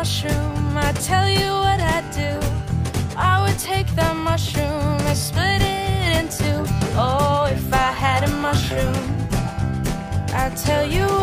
mushroom, I tell you what I'd do. I would take the mushroom and split it in two. Oh, if I had a mushroom, I'd tell you